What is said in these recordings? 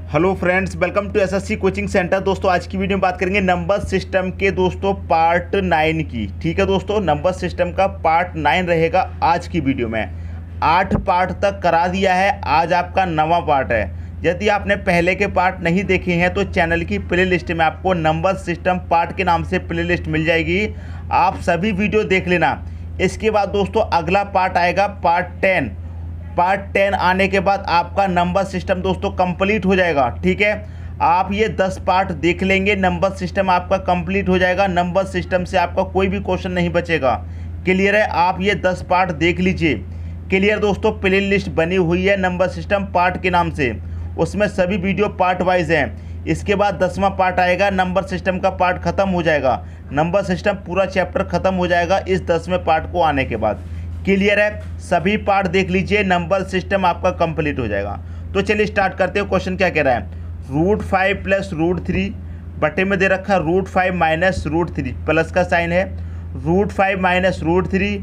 Hello friends, welcome to SSC coaching centre. दोस्तों आज की वीडियो में बात करेंगे नंबर सिस्टम के दोस्तों पार्ट 9 की। ठीक है दोस्तों, नंबर सिस्टम का पार्ट 9 रहेगा आज की वीडियो में। 8 पार्ट तक करा दिया है, आज आपका 9वां पार्ट है। यदि आपने पहले के पार्ट नहीं देखे हैं तो चैनल की प्लेलिस्ट में आपको नंबर सिस्टम पार्ट के नाम से प्लेलिस्ट मिल जाएगी, आप सभी वीडियो देख लेना। इसके बाद दोस्तों अगला पार्ट आएगा पार्ट 10। पार्ट 10 आने के बाद आपका नंबर सिस्टम दोस्तों कंप्लीट हो जाएगा। ठीक है, आप ये 10 पार्ट देख लेंगे, नंबर सिस्टम आपका कंप्लीट हो जाएगा। नंबर सिस्टम से आपका कोई भी क्वेश्चन नहीं बचेगा। क्लियर है, आप ये 10 पार्ट देख लीजिए। क्लियर दोस्तों, प्ले लिस्ट बनी हुई है नंबर सिस्टम पार्ट के नाम से, उसमें सभी वीडियो पार्ट वाइज हैं। इसके बाद 10वां पार्ट आएगा, नंबर सिस्टम का पार्ट ख़त्म हो जाएगा। नंबर सिस्टम पूरा चैप्टर ख़त्म हो जाएगा इस 10वें पार्ट को आने के बाद। क्लियर है, सभी पार्ट देख लीजिए, नंबर सिस्टम आपका कंप्लीट हो जाएगा। तो चलिए स्टार्ट करते हैं। क्वेश्चन क्या कह रहा है, √5 + √3 बटे में दे रखा है √5 - √3, प्लस का साइन है। √5 - √3,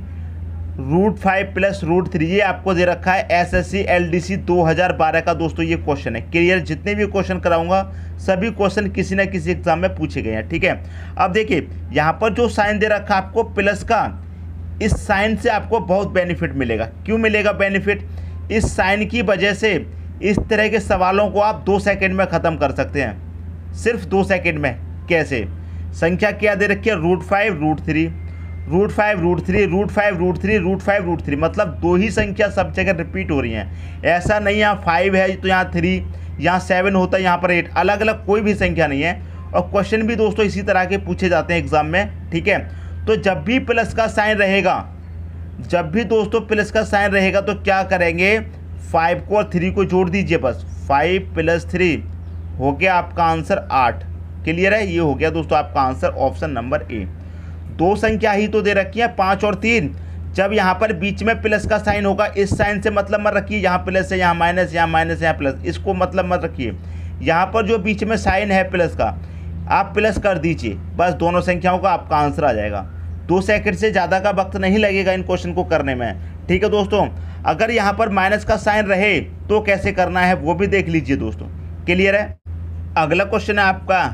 √5 + √3 ये आपको दे रखा है एसएससी एलडीसी 2012 का दोस्तों ये क्वेश्चन है। क्लियर, जितने भी क्वेश्चन कराऊंगा सभी क्वेश्चन किसी ना किसी एग्जाम में पूछे गए हैं। ठीक है, अब देखिए यहाँ पर जो साइन दे रखा है आपको प्लस का, इस साइन से आपको बहुत बेनिफिट मिलेगा। क्यों मिलेगा बेनिफिट? इस साइन की वजह से इस तरह के सवालों को आप 2 सेकंड में ख़त्म कर सकते हैं, सिर्फ 2 सेकंड में। कैसे? संख्या क्या दे रखी है, √5 √3, √5 √3, √5 √3, √5 √3, मतलब 2 ही संख्या सब जगह रिपीट हो रही हैं। ऐसा नहीं यहाँ 5 है तो यहाँ 3, यहाँ 7 होता है, यहाँ पर 8, अलग अलग कोई भी संख्या नहीं है। और क्वेश्चन भी दोस्तों इसी तरह के पूछे जाते हैं एग्जाम में। ठीक है, तो जब भी प्लस का साइन रहेगा, जब भी दोस्तों प्लस का साइन रहेगा तो क्या करेंगे, 5 को और 3 को जोड़ दीजिए। बस 5 + 3 हो गया आपका आंसर 8। क्लियर है, ये हो गया दोस्तों आपका आंसर, ऑप्शन नंबर ए। 2 संख्या ही तो दे रखी है, 5 और 3। जब यहाँ पर बीच में प्लस का साइन होगा, इस साइन से मतलब मत रखिए, यहाँ प्लस है यहाँ माइनस, यहाँ माइनस यहाँ प्लस, इसको मतलब मत रखिए। यहाँ पर जो बीच में साइन है प्लस का, आप प्लस कर दीजिए, बस दोनों संख्याओं का आपका आंसर आ जाएगा। 2 सेकंड से ज़्यादा का वक्त नहीं लगेगा इन क्वेश्चन को करने में। ठीक है दोस्तों, अगर यहाँ पर माइनस का साइन रहे तो कैसे करना है वो भी देख लीजिए दोस्तों। क्लियर है, अगला क्वेश्चन है आपका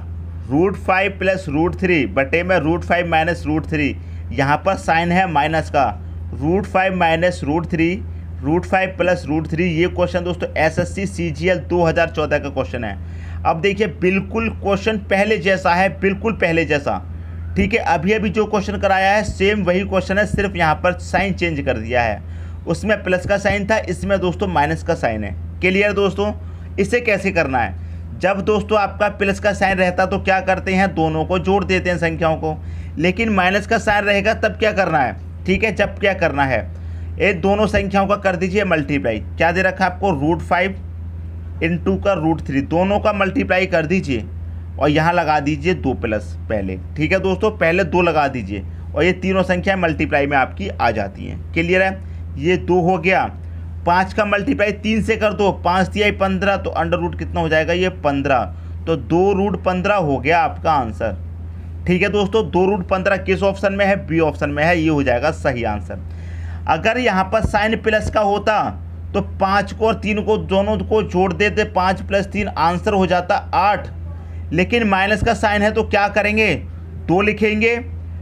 √5 + √3 बटे में √5 - √3। यहाँ पर साइन है माइनस का, √5 - √3, √5 + √3। ये क्वेश्चन दोस्तों एसएससी सीजीएल 2014 का क्वेश्चन है। अब देखिए बिल्कुल क्वेश्चन पहले जैसा है, बिल्कुल पहले जैसा। ठीक है, अभी अभी जो क्वेश्चन कराया है सेम वही क्वेश्चन है, सिर्फ यहाँ पर साइन चेंज कर दिया है। उसमें प्लस का साइन था, इसमें दोस्तों माइनस का साइन है। क्लियर दोस्तों, इसे कैसे करना है, जब दोस्तों आपका प्लस का साइन रहता तो क्या करते हैं, दोनों को जोड़ देते हैं संख्याओं को। लेकिन माइनस का साइन रहेगा तब क्या करना है, ठीक है, जब क्या करना है, ये दोनों संख्याओं का कर दीजिए मल्टीप्लाई। क्या दे रखा है आपको, √5 × का √3, दोनों का मल्टीप्लाई कर दीजिए और यहाँ लगा दीजिए 2 प्लस पहले। ठीक है दोस्तों, पहले 2 लगा दीजिए और ये तीनों संख्याएं मल्टीप्लाई में आपकी आ जाती हैं। क्लियर है, ये 2 हो गया। 5 का मल्टीप्लाई 3 से कर दो, 5 × 3 = 15, तो √ कितना हो जाएगा, ये 15, तो 2√15 हो गया आपका आंसर। ठीक है दोस्तों, 2√15 किस ऑप्शन में है, बी ऑप्शन में है, ये हो जाएगा सही आंसर। अगर यहाँ पर साइन प्लस का होता तो 5 को और 3 को दोनों को जोड़ देते, 5 + 3 आंसर हो जाता 8। लेकिन माइनस का साइन है तो क्या करेंगे, 2 लिखेंगे,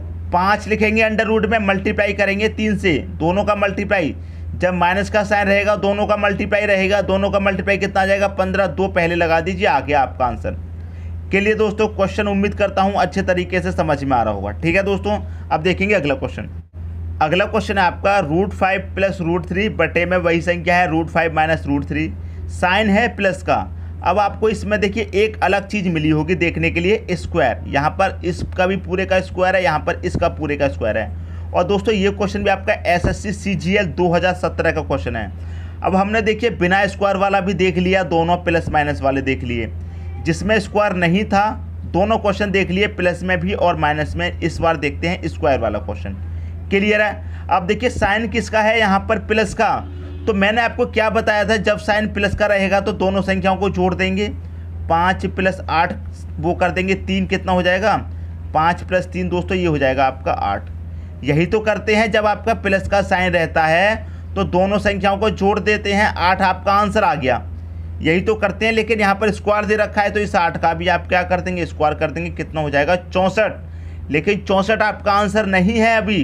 5 लिखेंगे, √ में मल्टीप्लाई करेंगे 3 से, दोनों का मल्टीप्लाई। जब माइनस का साइन रहेगा दोनों का मल्टीप्लाई रहेगा, दोनों का मल्टीप्लाई कितना आ जाएगा, 15, 2 पहले लगा दीजिए, आ गया आपका आंसर। के लिए दोस्तों क्वेश्चन उम्मीद करता हूँ अच्छे तरीके से समझ में आ रहा होगा। ठीक है दोस्तों, अब देखेंगे अगला क्वेश्चन। अगला क्वेश्चन है आपका √5 + √3 बटे में वही संख्या है √5 - √3, साइन है प्लस का। अब आपको इसमें देखिए एक अलग चीज़ मिली होगी देखने के लिए, स्क्वायर। यहाँ पर इसका भी पूरे का स्क्वायर है, यहाँ पर इसका पूरे का स्क्वायर है। और दोस्तों ये क्वेश्चन भी आपका एसएससी सीजीएल 2017 का क्वेश्चन है। अब हमने देखिए बिना स्क्वायर वाला भी देख लिया, दोनों प्लस माइनस वाले देख लिए। जिसमें स्क्वायर नहीं था दोनों क्वेश्चन देख लिए, प्लस में भी और माइनस में। इस बार देखते हैं स्क्वायर वाला क्वेश्चन। क्लियर है, अब देखिए साइन किसका है, यहाँ पर प्लस का। तो मैंने आपको क्या बताया था, जब साइन प्लस का रहेगा तो दोनों संख्याओं को जोड़ देंगे, 5 + 8 वो कर देंगे, 3 कितना हो जाएगा, 5 + 3 दोस्तों ये हो जाएगा आपका 8। यही तो करते हैं, जब आपका प्लस का साइन रहता है तो दोनों संख्याओं को जोड़ देते हैं, 8 आपका आंसर आ गया। यही तो करते हैं, लेकिन यहाँ पर स्क्वायर दे रखा है तो इस 8 का भी आप क्या कर देंगे, स्क्वायर कर देंगे। कितना हो जाएगा 64। लेकिन 64 आपका आंसर नहीं है, अभी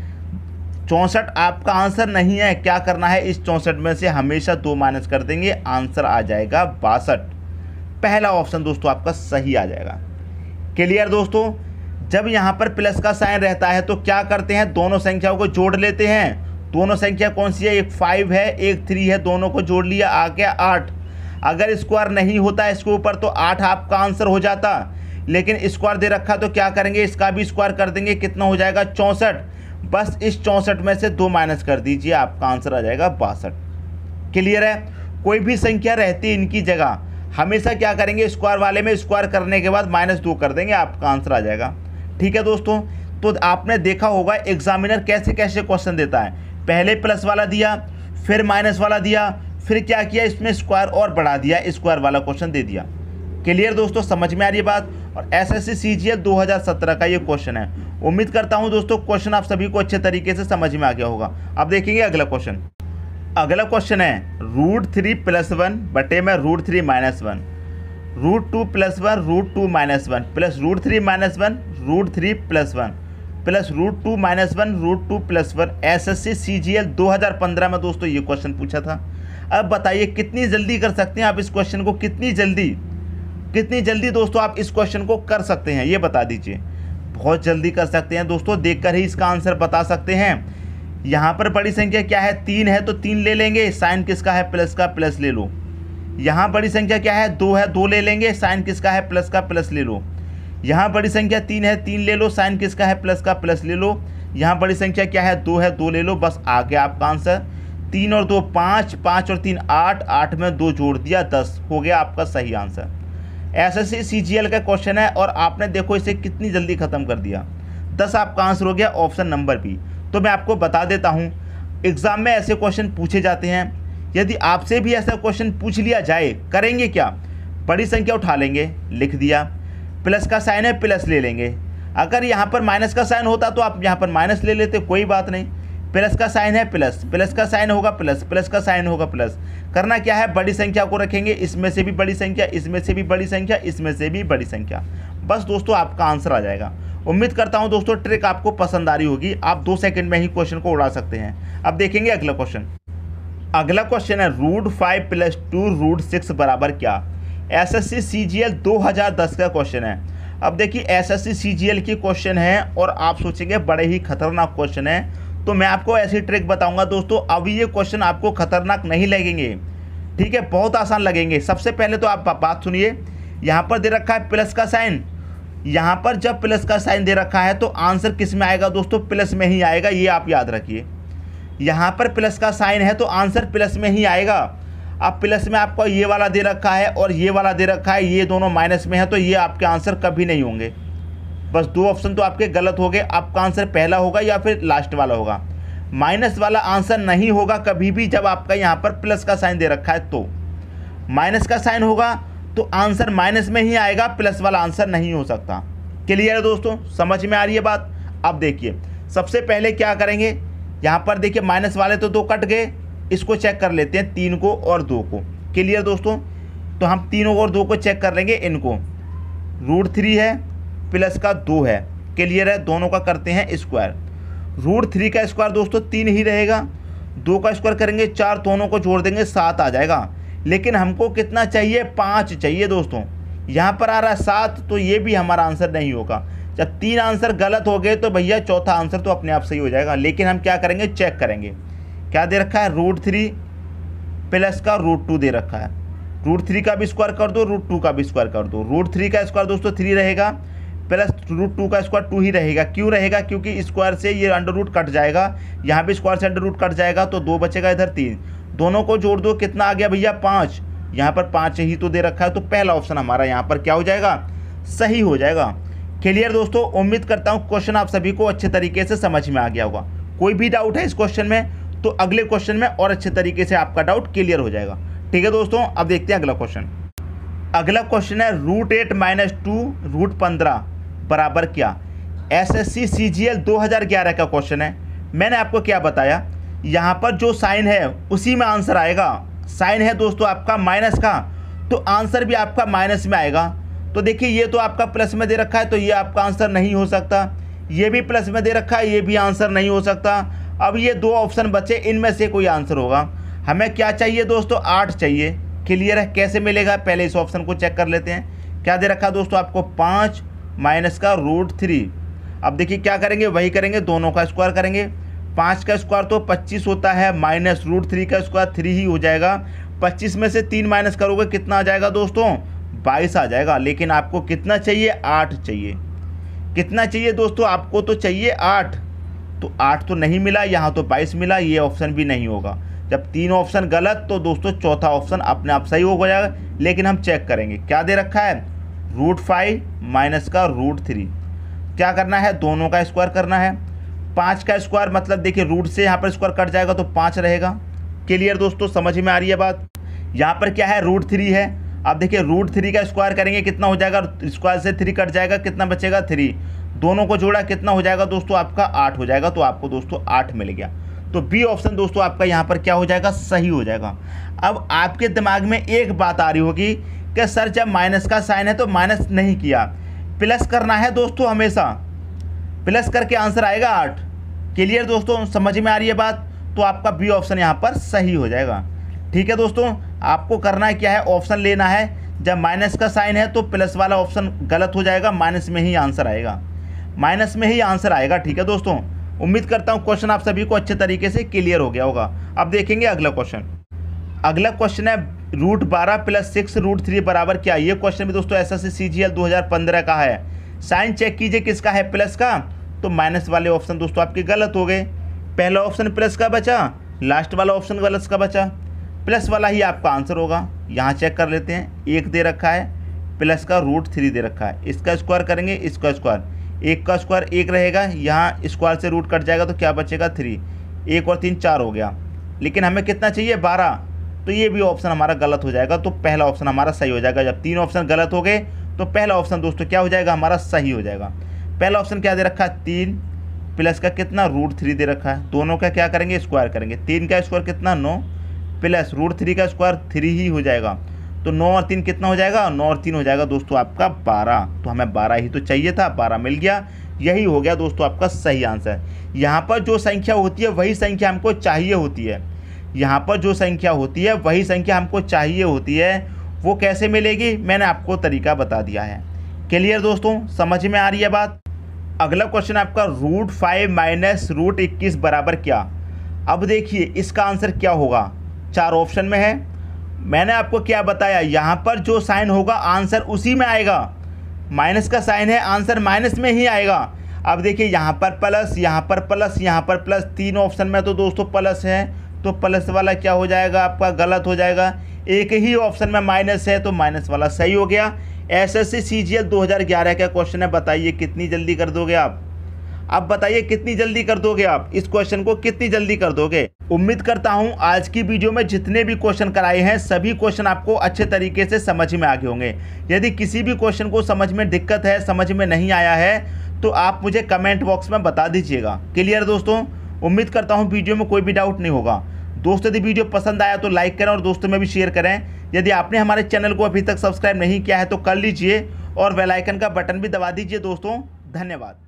64 आपका आंसर नहीं है। क्या करना है, इस 64 में से हमेशा 2 माइनस कर देंगे, आंसर आ जाएगा 62। पहला ऑप्शन दोस्तों आपका सही आ जाएगा। क्लियर दोस्तों। जब यहाँ पर प्लस का साइन रहता है तो क्या करते हैं, दोनों संख्याओं को जोड़ लेते हैं। दोनों संख्या कौन सी है, एक 5 है एक 3 है, दोनों को जोड़ लिया, आ गया 8। अगर स्क्वायर नहीं होता इसके ऊपर तो 8 आपका आंसर हो जाता, लेकिन स्क्वायर दे रखा तो क्या करेंगे, इसका भी स्क्वायर कर देंगे। कितना हो जाएगा 64। बस इस 64 में से 2 माइनस कर दीजिए, आपका आंसर आ जाएगा 62। क्लियर है। कोई भी संख्या रहती है इनकी जगह हमेशा क्या करेंगे, स्क्वायर वाले में स्क्वायर करने के बाद -2 कर देंगे, आपका आंसर आ जाएगा। ठीक है दोस्तों। तो आपने देखा होगा एग्जामिनर कैसे कैसे क्वेश्चन देता है, पहले प्लस वाला दिया, फिर माइनस वाला दिया, फिर क्या किया, इसमें स्क्वायर और बढ़ा दिया, स्क्वायर वाला क्वेश्चन दे दिया। क्लियर दोस्तों, समझ में आ रही है बात। और एसएससी सीजीएल 2017 का ये क्वेश्चन है। उम्मीद करता हूँ दोस्तों क्वेश्चन आप सभी को अच्छे तरीके से समझ में आ गया होगा। अब देखेंगे अगला क्वेश्चन। अगला क्वेश्चन है √3 + 1 बटे में √3 - 1, √2 + 1 √2 - 1 प्लस √3 - 1 √3 + 1 प्लस √2 - 1 √2 + 1। एसएससी सीजीएल 2015 में दोस्तों ये क्वेश्चन पूछा था। अब बताइए कितनी जल्दी कर सकते हैं आप इस क्वेश्चन को, कितनी जल्दी दोस्तों आप इस क्वेश्चन को कर सकते हैं, ये बता दीजिए। बहुत जल्दी कर सकते हैं दोस्तों, देखकर ही इसका आंसर बता सकते हैं। यहाँ पर बड़ी संख्या क्या है, 3 है तो 3 ले लेंगे, साइन किसका है, प्लस का, प्लस ले लो। यहाँ बड़ी संख्या क्या है, 2 है, 2 ले लेंगे, साइन किसका है, प्लस का, प्लस ले लो। यहाँ बड़ी संख्या 3 है, 3 ले लो, साइन किसका है, प्लस का, प्लस ले लो। यहाँ बड़ी संख्या क्या है, 2 है, 2 ले लो, बस आ गया आपका आंसर। 3 और 2 5, 5 और 3 8, 8 में 2 जोड़ दिया 10, हो गया आपका सही आंसर। एसएससी सीजीएल का क्वेश्चन है और आपने देखो इसे कितनी जल्दी ख़त्म कर दिया, 10 आपका आंसर हो गया, ऑप्शन नंबर बी। तो मैं आपको बता देता हूँ एग्ज़ाम में ऐसे क्वेश्चन पूछे जाते हैं। यदि आपसे भी ऐसा क्वेश्चन पूछ लिया जाए, करेंगे क्या, बड़ी संख्या उठा लेंगे, लिख दिया, प्लस का साइन है प्लस ले लेंगे। अगर यहाँ पर माइनस का साइन होता तो आप यहाँ पर माइनस ले लेते, कोई बात नहीं। प्लस का साइन है प्लस, प्लस का साइन होगा प्लस, प्लस का साइन होगा प्लस। करना क्या है, बड़ी संख्या को रखेंगे, इसमें से भी बड़ी संख्या, इसमें से भी बड़ी संख्या, इसमें से भी बड़ी संख्या, बस दोस्तों आपका आंसर आ जाएगा। उम्मीद करता हूं दोस्तों ट्रिक आपको पसंद आ रही होगी, आप 2 सेकंड में ही क्वेश्चन को उड़ा सकते हैं। अब देखेंगे अगला क्वेश्चन। अगला क्वेश्चन है √5 + 2 √6 बराबर क्या। एसएससी सीजीएल 2010 का क्वेश्चन है। अब देखिए एसएससी सीजीएल की क्वेश्चन है और आप सोचेंगे बड़े ही खतरनाक क्वेश्चन है, तो मैं आपको ऐसी ट्रिक बताऊंगा दोस्तों। अभी ये क्वेश्चन आपको खतरनाक नहीं लगेंगे, ठीक है, बहुत आसान लगेंगे। सबसे पहले तो आप बात सुनिए, यहाँ पर दे रखा है प्लस का साइन, यहाँ पर जब प्लस का साइन दे रखा है तो आंसर किस में आएगा दोस्तों, प्लस में ही आएगा, ये आप याद रखिए। यहाँ पर प्लस का साइन है तो आंसर प्लस में ही आएगा। अब प्लस में आपको ये वाला दे रखा है और ये वाला दे रखा है, ये दोनों माइनस में है, तो ये आपके आंसर कभी नहीं होंगे। बस 2 ऑप्शन तो आपके गलत हो गए, आपका आंसर पहला होगा या फिर लास्ट वाला होगा। माइनस वाला आंसर नहीं होगा कभी भी जब आपका यहाँ पर प्लस का साइन दे रखा है, तो माइनस का साइन होगा तो आंसर माइनस में ही आएगा, प्लस वाला आंसर नहीं हो सकता। क्लियर है दोस्तों, समझ में आ रही है बात। अब देखिए सबसे पहले क्या करेंगे, यहाँ पर देखिए माइनस वाले तो 2 कट गए, इसको चेक कर लेते हैं 3 को और 2 को। क्लियर दोस्तों, तो हम 3 और 2 को चेक कर लेंगे। इनको √3 है प्लस का 2 है, क्लियर है, दोनों का करते हैं स्क्वायर। √3 का स्क्वायर दोस्तों 3 ही रहेगा, 2 का स्क्वायर करेंगे 4, दोनों को जोड़ देंगे 7 आ जाएगा। लेकिन हमको कितना चाहिए, 5 चाहिए दोस्तों। यहाँ पर आ रहा है 7, तो ये भी हमारा आंसर नहीं होगा। जब 3 आंसर गलत हो गए तो भैया चौथा आंसर तो अपने आप सही हो जाएगा। लेकिन हम क्या करेंगे, चेक करेंगे क्या दे रखा है, √3 प्लस का √2 दे रखा है। √3 का भी स्क्वायर कर दो, √2 का भी स्क्वायर कर दो। √3 का स्क्वायर दोस्तों 3 रहेगा, प्लस √2 का स्क्वायर 2 ही रहेगा। क्यों रहेगा, क्योंकि स्क्वायर से ये अंडर कट जाएगा, यहाँ भी स्क्वायर से अंडर कट जाएगा, तो 2 बचेगा, इधर 3, दोनों को जोड़ दो, कितना आ गया भैया 5। यहाँ पर 5 ही तो दे रखा है, तो पहला ऑप्शन हमारा यहाँ पर क्या हो जाएगा, सही हो जाएगा। क्लियर दोस्तों, उम्मीद करता हूँ क्वेश्चन आप सभी को अच्छे तरीके से समझ में आ गया होगा। कोई भी डाउट है इस क्वेश्चन में तो अगले क्वेश्चन में और अच्छे तरीके से आपका डाउट क्लियर हो जाएगा। ठीक है दोस्तों, अब देखते हैं अगला क्वेश्चन। अगला क्वेश्चन है √8 - 2 √15 बराबर क्या। एसएससी सीजीएल 2011 का क्वेश्चन है। मैंने आपको क्या बताया, यहाँ पर जो साइन है उसी में आंसर आएगा। साइन है दोस्तों आपका माइनस का, तो आंसर भी आपका माइनस में आएगा। तो देखिए ये तो आपका प्लस में दे रखा है, तो ये आपका आंसर नहीं हो सकता। ये भी प्लस में दे रखा है, ये भी आंसर नहीं हो सकता। अब ये 2 ऑप्शन बचे, इनमें से कोई आंसर होगा। हमें क्या चाहिए दोस्तों, 8 चाहिए। क्लियर है, कैसे मिलेगा, पहले इस ऑप्शन को चेक कर लेते हैं। क्या दे रखा है दोस्तों आपको, 5 माइनस का √3। अब देखिए क्या करेंगे, वही करेंगे, दोनों का स्क्वायर करेंगे। 5 का स्क्वायर तो 25 होता है, माइनस √3 का स्क्वायर 3 ही हो जाएगा। 25 में से 3 माइनस करोगे कितना आ जाएगा दोस्तों, 22 आ जाएगा। लेकिन आपको कितना चाहिए, 8 चाहिए। कितना चाहिए दोस्तों, आपको तो चाहिए 8। तो 8 तो नहीं मिला, यहाँ तो 22 मिला, ये ऑप्शन भी नहीं होगा। जब 3 ऑप्शन गलत तो दोस्तों चौथा ऑप्शन अपने आप सही हो जाएगा। लेकिन हम चेक करेंगे, क्या दे रखा है, √5 माइनस का √3। क्या करना है, दोनों का स्क्वायर करना है। 5 का स्क्वायर मतलब देखिए रूट से यहाँ पर स्क्वायर कट जाएगा तो 5 रहेगा। क्लियर दोस्तों, समझ में आ रही है बात। यहाँ पर क्या है, √3 है। अब देखिए √3 का स्क्वायर करेंगे कितना हो जाएगा, स्क्वायर से 3 कट जाएगा, कितना बचेगा 3। दोनों को जोड़ा कितना हो जाएगा दोस्तों, आपका 8 हो जाएगा। तो आपको दोस्तों 8 मिल गया। तो बी ऑप्शन दोस्तों आपका यहाँ पर क्या हो जाएगा, सही हो जाएगा। अब आपके दिमाग में एक बात आ रही होगी कि सर जब माइनस का साइन है तो माइनस नहीं किया, प्लस करना है दोस्तों, हमेशा प्लस करके आंसर आएगा 8। क्लियर दोस्तों, समझ में आ रही है बात। तो आपका बी ऑप्शन यहाँ पर सही हो जाएगा। ठीक है दोस्तों, आपको करना है क्या है, ऑप्शन लेना है। जब माइनस का साइन है तो प्लस वाला ऑप्शन गलत हो जाएगा, माइनस में ही आंसर आएगा, माइनस में ही आंसर आएगा। ठीक है दोस्तों, उम्मीद करता हूँ क्वेश्चन आप सभी को अच्छे तरीके से क्लियर हो गया होगा। अब देखेंगे अगला क्वेश्चन। अगला क्वेश्चन है √12 + 6 √3 बराबर क्या। ये क्वेश्चन भी दोस्तों SSC CGL 2015 का है। साइन चेक कीजिए किसका है, प्लस का। तो माइनस वाले ऑप्शन दोस्तों आपके गलत हो गए। पहला ऑप्शन प्लस का बचा, लास्ट वाला ऑप्शन गलत का बचा। प्लस वाला ही आपका आंसर होगा। यहाँ चेक कर लेते हैं, 1 दे रखा है, प्लस का √3 दे रखा है। इसका स्क्वायर करेंगे, इसका स्क्वायर, 1 का स्क्वायर 1 रहेगा, यहाँ स्क्वायर से रूट कट जाएगा तो क्या बचेगा 3। 1 और 3 4 हो गया। लेकिन हमें कितना चाहिए, 12। तो ये भी ऑप्शन हमारा गलत हो जाएगा। तो पहला ऑप्शन हमारा सही हो जाएगा। जब 3 ऑप्शन गलत हो गए तो पहला ऑप्शन दोस्तों क्या हो जाएगा, हमारा सही हो जाएगा। पहला ऑप्शन क्या दे रखा है, 3 प्लस का कितना √3 दे रखा है। दोनों का क्या करेंगे, स्क्वायर करेंगे। 3 का स्क्वायर कितना, 9 प्लस √3 का स्क्वायर 3 ही हो जाएगा। तो 9 और 3 कितना हो जाएगा, 9 और 3 हो जाएगा दोस्तों आपका 12। तो हमें 12 ही तो चाहिए था, 12 मिल गया। यही हो गया दोस्तों आपका सही आंसर। यहाँ पर जो संख्या होती है वही संख्या हमको चाहिए होती है। यहाँ पर जो संख्या होती है वही संख्या हमको चाहिए होती है। वो कैसे मिलेगी, मैंने आपको तरीका बता दिया है। क्लियर दोस्तों, समझ में आ रही है बात। अगला क्वेश्चन आपका √5 माइनस √21 बराबर क्या। अब देखिए इसका आंसर क्या होगा, 4 ऑप्शन में है। मैंने आपको क्या बताया, यहाँ पर जो साइन होगा आंसर उसी में आएगा। माइनस का साइन है, आंसर माइनस में ही आएगा। अब देखिए यहाँ पर प्लस, यहाँ पर प्लस, यहाँ पर प्लस, 3 ऑप्शन में तो दोस्तों प्लस है। तो प्लस वाला क्या हो जाएगा, आपका गलत हो जाएगा। एक ही ऑप्शन में माइनस है तो माइनस वाला सही हो गया। SSC CGL 2011 का क्वेश्चन है, बताइए कितनी जल्दी कर दोगे आप। अब बताइए कितनी जल्दी कर दोगे आप, इस क्वेश्चन को कितनी जल्दी कर दोगे। उम्मीद करता हूं आज की वीडियो में जितने भी क्वेश्चन कराए हैं सभी क्वेश्चन आपको अच्छे तरीके से समझ में आ गए होंगे। यदि किसी भी क्वेश्चन को समझ में दिक्कत है, समझ में नहीं आया है, तो आप मुझे कमेंट बॉक्स में बता दीजिएगा। क्लियर दोस्तों, उम्मीद करता हूँ वीडियो में कोई भी डाउट नहीं होगा। दोस्तों यदि वीडियो पसंद आया तो लाइक करें और दोस्तों में भी शेयर करें। यदि आपने हमारे चैनल को अभी तक सब्सक्राइब नहीं किया है तो कर लीजिए और बेल आइकन का बटन भी दबा दीजिए दोस्तों। धन्यवाद।